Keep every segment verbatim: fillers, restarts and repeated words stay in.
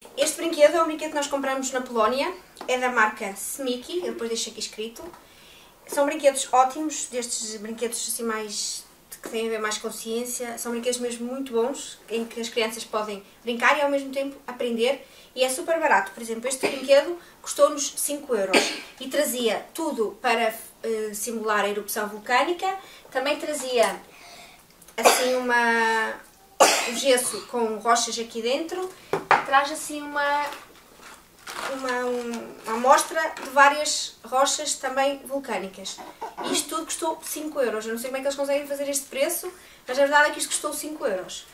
Este brinquedo é um brinquedo que nós compramos na Polónia, é da marca Smiki, eu depois deixo aqui escrito. São brinquedos ótimos, destes brinquedos assim mais que têm a ver mais com ciência, são brinquedos mesmo muito bons, em que as crianças podem brincar e ao mesmo tempo aprender, e é super barato. Por exemplo, este brinquedo custou-nos cinco euros e trazia tudo para uh, simular a erupção vulcânica, também trazia assim uma, um gesso com rochas aqui dentro, e traz assim uma, uma, um, uma amostra de várias rochas também vulcânicas. E isto tudo custou cinco euros. Eu não sei como é que eles conseguem fazer este preço, mas a verdade é que isto custou cinco euros.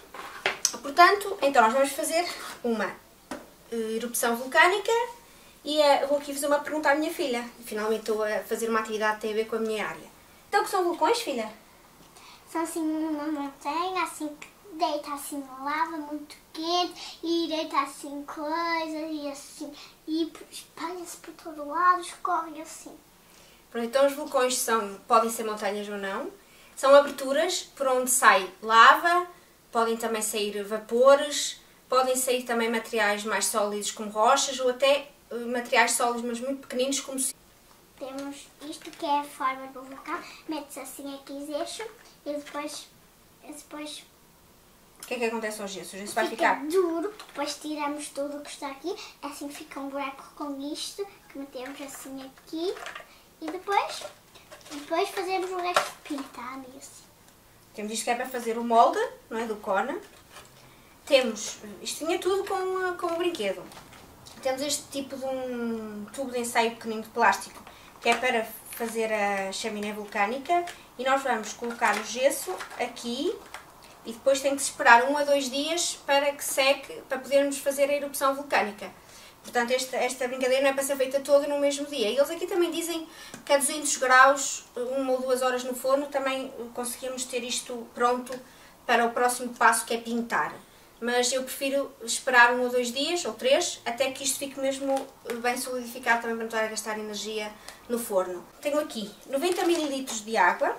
Portanto, então nós vamos fazer uma uh, erupção vulcânica e uh, vou aqui fazer uma pergunta à minha filha. Finalmente estou a fazer uma atividade que tem a ver com a minha área. Então, o que são vulcões, filha? São assim uma montanha, assim que deita assim lava muito quente e deita assim coisas e assim e espalha-se por todo lado, escorre assim. Pronto, então os vulcões são, podem ser montanhas ou não, são aberturas por onde sai lava, podem também sair vapores, podem sair também materiais mais sólidos como rochas ou até uh, materiais sólidos mas muito pequeninos como... Temos isto que é a forma do vulcão, mete-se assim aqui eixo e depois, e depois o que é que acontece ao gesso? O gesso vai fica ficar duro, depois tiramos tudo o que está aqui, assim fica um buraco com isto, que metemos assim aqui e depois, depois fazemos o resto pintado e assim. Temos isto que é para fazer o molde, não é, do cone. Temos, isto tinha tudo com, com o brinquedo. Temos este tipo de um tubo de ensaio pequenino de plástico, que é para fazer a chaminé vulcânica, e nós vamos colocar o gesso aqui e depois tem que se esperar um a dois dias para que seque, para podermos fazer a erupção vulcânica. Portanto, esta, esta brincadeira não é para ser feita toda no mesmo dia. E eles aqui também dizem que a duzentos graus, uma ou duas horas no forno, também conseguimos ter isto pronto para o próximo passo, que é pintar. Mas eu prefiro esperar um ou dois dias, ou três, até que isto fique mesmo bem solidificado, também para não estar a gastar energia no forno. Tenho aqui noventa mililitros de água,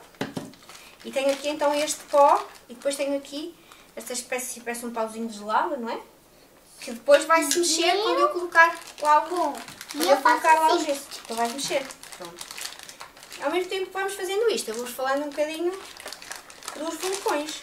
e tenho aqui então este pó, e depois tenho aqui esta espécie, parece um pauzinho de lava, não é? Que depois vai se mexer eu... quando eu colocar lá o quando eu, eu colocar lá o assim. gesso. Então vai mexer. Pronto. Ao mesmo tempo que vamos fazendo isto, eu vou-vos falando um bocadinho dos vulcões.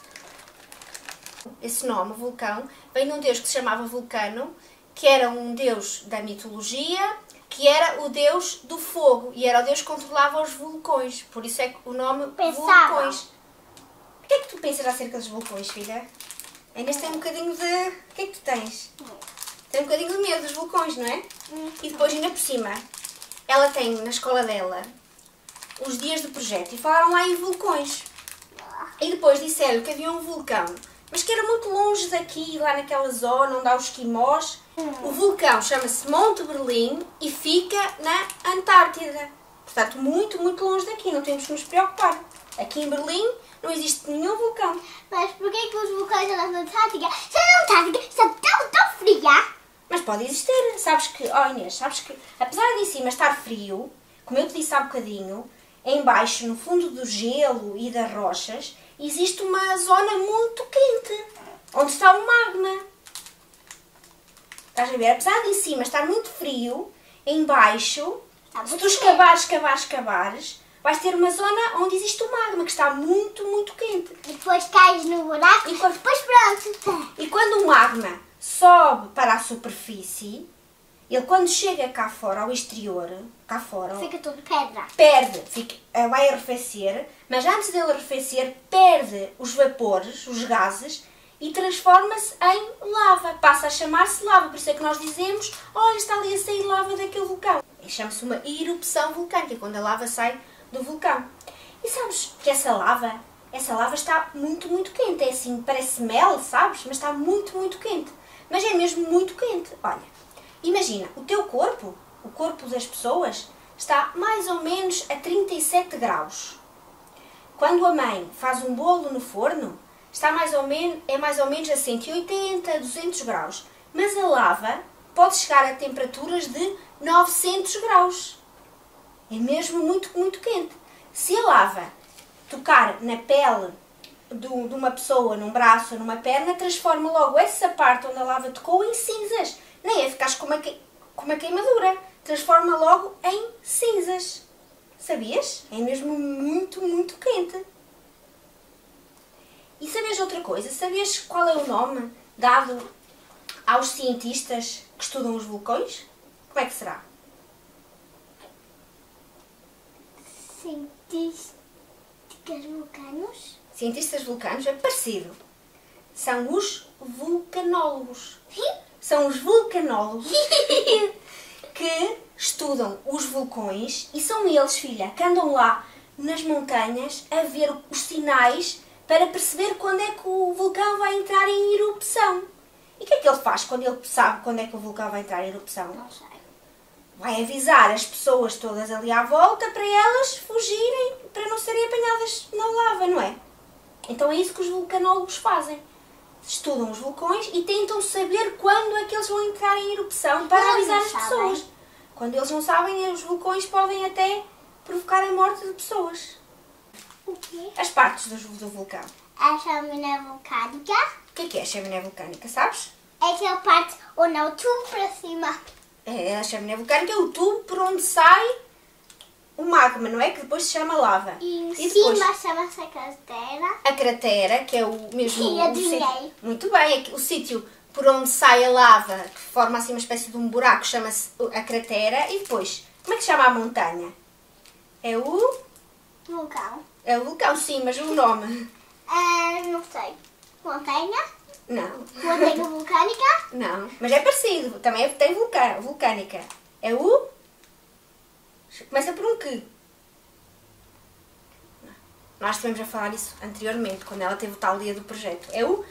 Esse nome, vulcão, vem de um deus que se chamava Vulcano, que era um deus da mitologia, que era o deus do fogo, e era o deus que controlava os vulcões. Por isso é que o nome Pensava. vulcões. O que é que tu pensas acerca dos vulcões, filha? A Inês tem um bocadinho de... O que é que tu tens? Tem um bocadinho de medo dos vulcões, não é? Hum. E depois, ainda por cima, ela tem na escola dela os dias de projeto e falaram lá em vulcões. E depois disseram que havia um vulcão, mas que era muito longe daqui, lá naquela zona onde há os esquimós. Hum. O vulcão chama-se Monte Berlim e fica na Antártida. Portanto, muito, muito longe daqui, não temos que nos preocupar. Aqui em Berlim não existe nenhum vulcão. Mas porquê que os vulcões da Antártica? Se a Antártica está tão, tão fria. Mas pode existir. Sabes que, oh Inês, sabes que apesar de em cima estar frio, como eu te disse há bocadinho, em baixo, no fundo do gelo e das rochas, existe uma zona muito quente, onde está o magma. Estás a ver? Apesar de em cima estar muito frio, em baixo, se tu escavares, escavares, escavares, vais ter uma zona onde existe o magma, que está muito, muito quente. E depois cais no buraco E quando, depois pronto. e quando o magma sobe para a superfície, ele quando chega cá fora, ao exterior, cá fora, Fica tudo pedra. perde, fica, vai arrefecer, mas antes dele arrefecer, perde os vapores, os gases, e transforma-se em lava. Passa a chamar-se lava. Por isso é que nós dizemos, olha, está ali a sair lava daquele vulcão. E chama-se uma erupção vulcânica, quando a lava sai do vulcão. E sabes que essa lava, essa lava está muito, muito quente. É assim, parece mel, sabes? Mas está muito, muito quente. Mas é mesmo muito quente. Olha, imagina, o teu corpo, o corpo das pessoas, está mais ou menos a trinta e sete graus. Quando a mãe faz um bolo no forno, está mais ou menos, é mais ou menos a cento e oitenta, a duzentos graus. Mas a lava pode chegar a temperaturas de novecentos graus. É mesmo muito, muito quente. Se a lava tocar na pele do, de uma pessoa num braço ou numa perna, transforma logo essa parte onde a lava tocou em cinzas. Nem é ficar com uma, com uma queimadura. Transforma logo em cinzas. Sabias? É mesmo muito, muito quente. E sabias outra coisa? Sabias qual é o nome dado aos cientistas que estudam os vulcões? Como é que será? Cientistas vulcanos? Cientistas vulcanos é parecido. São os vulcanólogos. São os vulcanólogos que estudam os vulcões e são eles, filha, que andam lá nas montanhas a ver os sinais para perceber quando é que o vulcão vai entrar em erupção. E o que é que ele faz quando ele sabe quando é que o vulcão vai entrar em erupção? Não sei. Vai avisar as pessoas todas ali à volta para elas fugirem, para não serem apanhadas na lava, não é? Então é isso que os vulcanólogos fazem. Estudam os vulcões e tentam saber quando é que eles vão entrar em erupção para Eles avisar não as sabem. pessoas. Quando eles não sabem, os vulcões podem até provocar a morte de pessoas. O quê? As partes do, do vulcão. A chaminé vulcânica O que é que é a chaminé vulcânica, sabes? é aquela parte onde é o tubo para cima. É, a chaminé vulcânica é o tubo por onde sai o magma, não é? Que depois se chama lava. E em E depois cima chama-se a cratera. a cratera, que é o mesmo... Sim, o adivinhei. sítio- Muito bem, aqui- o sítio por onde sai a lava, que forma assim uma espécie de um buraco, chama-se a cratera. E depois, como é que se chama a montanha? É o... Vulcão. É o vulcão, sim, mas o nome... Ah, não sei. Montanha? Não. Montanha vulcânica? Não, mas é parecido. Também é- tem vulcã, vulcânica. É o... Começa por um que. Nós estivemos a falar isso anteriormente, quando ela teve o tal dia do projeto. É o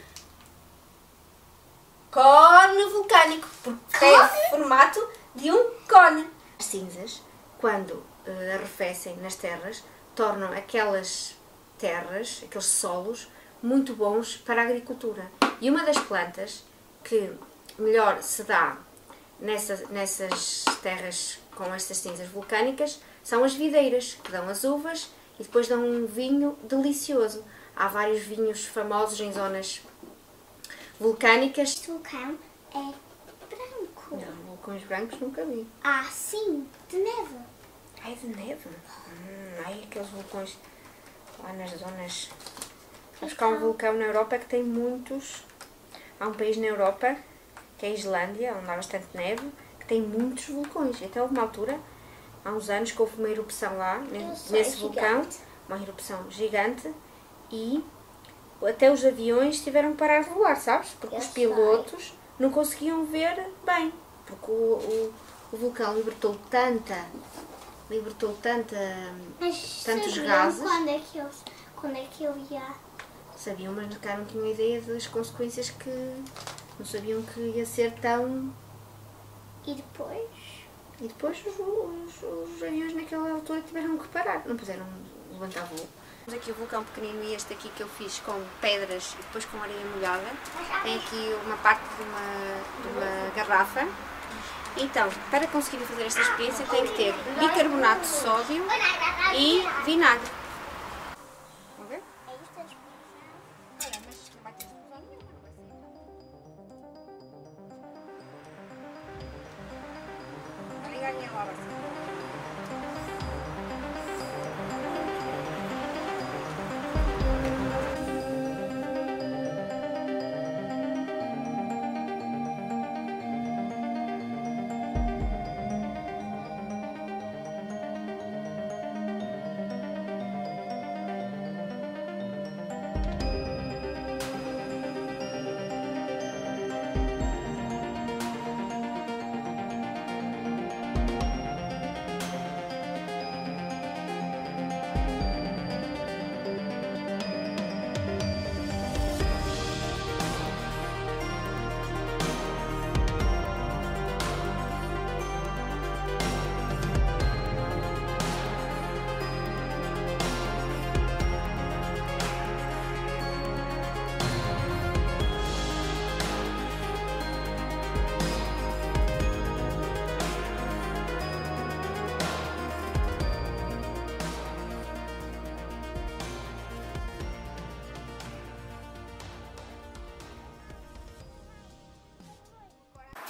cone vulcânico, porque tem o formato de um cone. As cinzas, quando eh, arrefecem nas terras, tornam aquelas terras, aqueles solos, muito bons para a agricultura. E uma das plantas que melhor se dá nessas, nessas terras com estas cinzas vulcânicas são as videiras, que dão as uvas e depois dão um vinho delicioso. Há vários vinhos famosos em zonas vulcânicas. Este vulcão é branco. Não, vulcões brancos nunca vi. Ah, sim, de neve. Ai, de neve? Hum, ai, aqueles vulcões lá nas zonas... Sabes que há um vulcão na Europa que tem muitos... Há um país na Europa, que é a Islândia, onde há bastante neve, que tem muitos vulcões. Até houve uma altura, há uns anos, que houve uma erupção lá, Eu sei, nesse vulcão. gigante. Uma erupção gigante. E até os aviões tiveram que parar de voar, sabes? Porque Eu os sei. pilotos não conseguiam ver bem. Porque o, o, o vulcão libertou tanta... Libertou tanta... Mas Tantos sabiam gases. Quando é que eu, quando é que eu ia... Sabiam, mas cá não tinham ideia das consequências que... Não sabiam que ia ser tão... E depois? E depois os, os, os aviões naquela altura tiveram que parar. Não puderam levantar voo. Temos aqui o vulcão pequenino e este aqui que eu fiz com pedras e depois com areia molhada. Tem aqui uma parte de uma, de uma garrafa. Então, para conseguir fazer esta experiência tem que ter bicarbonato de sódio e vinagre. Vamos ver? É isto a explicação. Olha, mas não vai ter explosão nenhuma, não vai ser. Vou ligar a minha lava assim.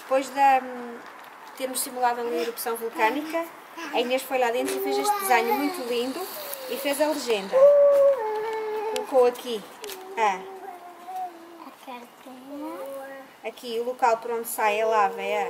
depois de termos simulado ali a erupção vulcânica, a Inês foi lá dentro e fez este desenho muito lindo e fez a legenda. Colocou aqui a, aqui o local por onde sai a lava é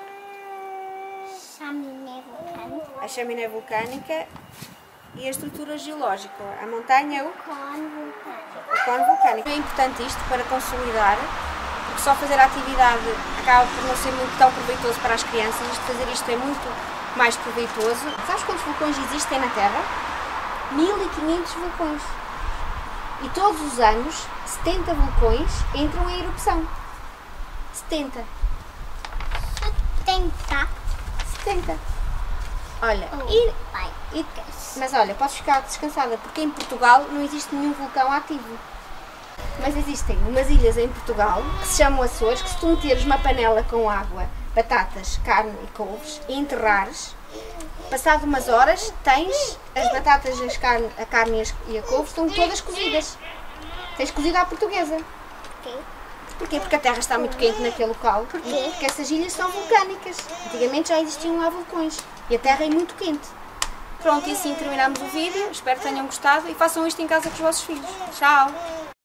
a chaminé vulcânica, a chaminé vulcânica e a estrutura geológica, a montanha, o cone vulcânico. o cone vulcânico. É importante isto para consolidar, porque só fazer a atividade acaba por não ser muito tão proveitoso para as crianças. Isto, fazer isto é muito mais proveitoso. Sabes quantos vulcões existem na Terra? mil e quinhentos vulcões. E todos os anos, setenta vulcões entram em erupção. setenta. setenta. setenta. Olha, Oh, e, pai. e, mas olha, podes ficar descansada, porque em Portugal não existe nenhum vulcão ativo. Mas existem umas ilhas em Portugal, que se chamam Açores, que se tu meteres uma panela com água, batatas, carne e couves, e enterrares, passado umas horas, tens as batatas, as carne, a carne e, as, e a couve estão todas cozidas. Tens cozida à portuguesa. Porquê? Porquê? Porque a terra está muito quente naquele local. Porquê? Porque essas ilhas são vulcânicas. Antigamente já existiam lá vulcões. E a terra é muito quente. Pronto, e assim terminamos o vídeo. Espero que tenham gostado e façam isto em casa com os vossos filhos. Tchau!